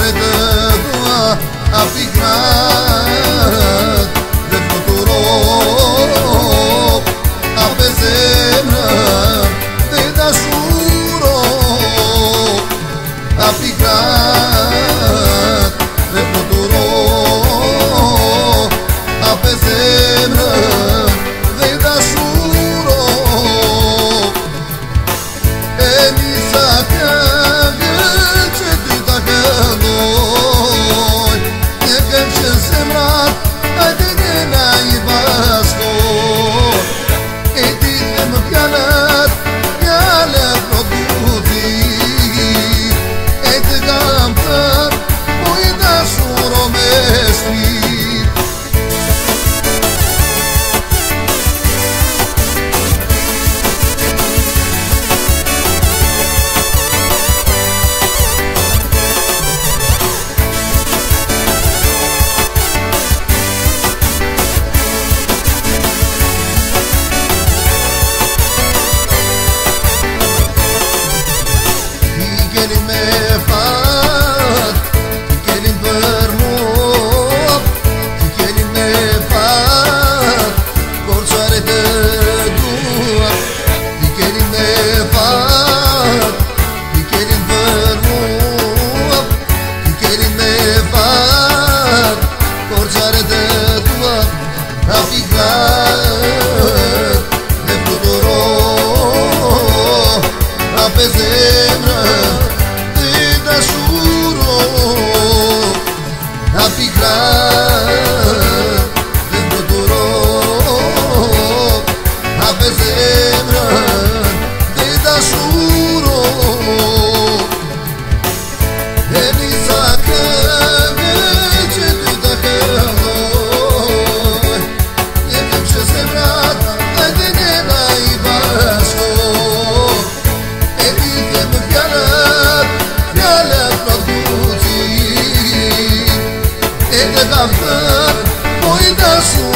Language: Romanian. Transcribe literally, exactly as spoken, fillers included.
Corțoare de dua a picrat de fluturou a pe zemră de dașurou a picrat de fluturou a pe zemră de dașurou e mi s-a pe zemră de dașurou a picrat de fluturou a pe zemră de dașurou e mi s-a crăvește tu dacă noi e cât și semrat ai de nenai vașo e de da fă, poi da su